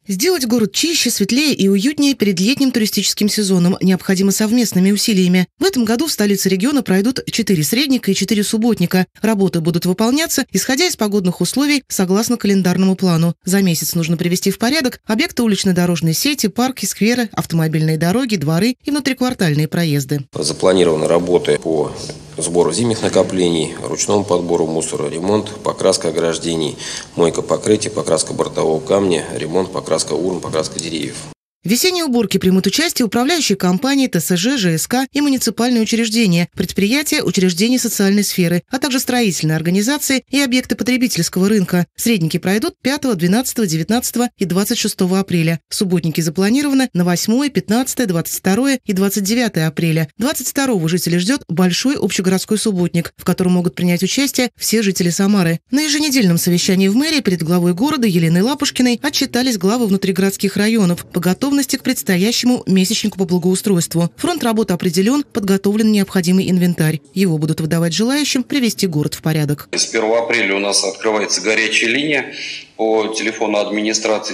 Сделать город чище, светлее и уютнее перед летним туристическим сезоном необходимо совместными усилиями. В этом году в столице региона пройдут 4 средника и 4 субботника. Работы будут выполняться, исходя из погодных условий, согласно календарному плану. За месяц нужно привести в порядок объекты уличной дорожной сети, парки, скверы, автомобильные дороги, дворы и внутриквартальные проезды. Запланированы работы по сбору зимних накоплений, ручному подбору мусора, ремонт, покраска ограждений, мойка покрытий, покраска бортового камня, ремонт, покраска урн, покраска деревьев. В весенней уборке примут участие управляющие компании, ТСЖ, ЖСК и муниципальные учреждения, предприятия, учреждения социальной сферы, а также строительные организации и объекты потребительского рынка. Средники пройдут 5, 12, 19 и 26 апреля. Субботники запланированы на 8, 15, 22 и 29 апреля. 22-го жителей ждет большой общегородской субботник, в котором могут принять участие все жители Самары. На еженедельном совещании в мэрии перед главой города Еленой Лапушкиной отчитались главы внутригородских районов по готовности к предстоящему месячнику по благоустройству. Фронт работы определен, подготовлен необходимый инвентарь. Его будут выдавать желающим привести город в порядок. С 1 апреля у нас открывается горячая линия по телефону администрации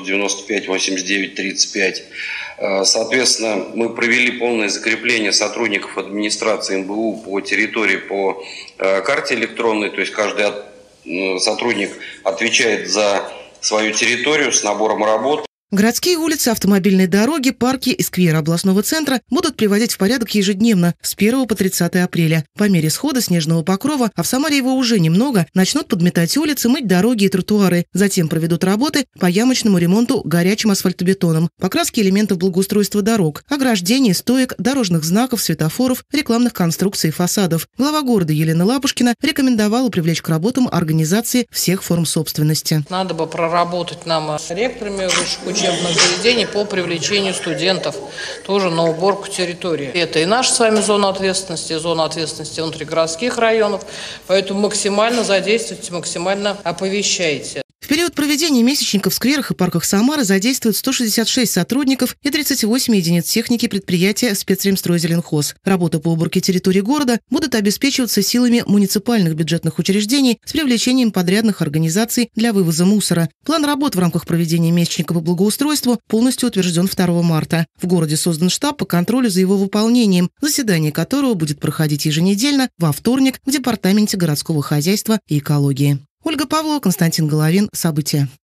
995 89 35. Соответственно, мы провели полное закрепление сотрудников администрации МБУ по территории по карте электронной, то есть каждый сотрудник отвечает за свою территорию с набором работ. Городские улицы, автомобильные дороги, парки и скверы областного центра будут приводить в порядок ежедневно с 1 по 30 апреля. По мере схода снежного покрова, а в Самаре его уже немного, начнут подметать улицы, мыть дороги и тротуары. Затем проведут работы по ямочному ремонту горячим асфальтобетоном, покраске элементов благоустройства дорог, ограждений, стоек, дорожных знаков, светофоров, рекламных конструкций и фасадов. Глава города Елена Лапушкина рекомендовала привлечь к работам организации всех форм собственности. Надо бы проработать нам с ректорами учебных заведений по привлечению студентов тоже на уборку территории. Это и наша с вами зона ответственности внутригородских районов, поэтому максимально задействуйте, максимально оповещайте. В период проведения месячника в скверах и парках Самары задействуют 166 сотрудников и 38 единиц техники предприятия «Спецремстройзеленхоз». Работы по уборке территории города будут обеспечиваться силами муниципальных бюджетных учреждений с привлечением подрядных организаций для вывоза мусора. План работ в рамках проведения месячника по благоустройству полностью утвержден 2 марта. В городе создан штаб по контролю за его выполнением, заседание которого будет проходить еженедельно во вторник в Департаменте городского хозяйства и экологии. Ольга Павлова, Константин Головин. События.